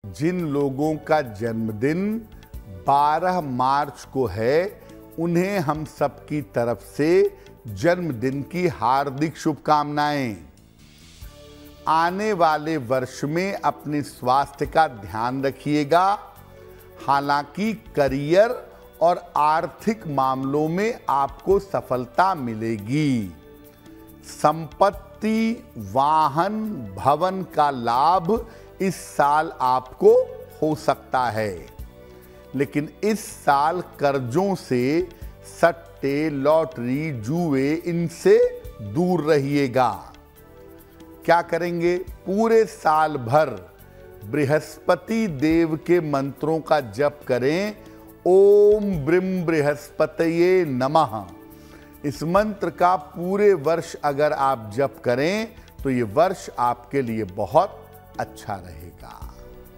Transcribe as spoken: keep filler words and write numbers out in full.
जिन लोगों का जन्मदिन बारह मार्च को है, उन्हें हम सबकी तरफ से जन्मदिन की हार्दिक शुभकामनाएं। आने वाले वर्ष में अपने स्वास्थ्य का ध्यान रखिएगा। हालांकि करियर और आर्थिक मामलों में आपको सफलता मिलेगी। संपत्ति, वाहन, भवन का लाभ इस साल आपको हो सकता है, लेकिन इस साल कर्जों से, सट्टे, लॉटरी, जुए, इनसे दूर रहिएगा। क्या करेंगे? पूरे साल भर बृहस्पति देव के मंत्रों का जप करें। ओम ब्रीम बृहस्पतये नमः। इस मंत्र का पूरे वर्ष अगर आप जप करें तो ये वर्ष आपके लिए बहुत अच्छा रहेगा।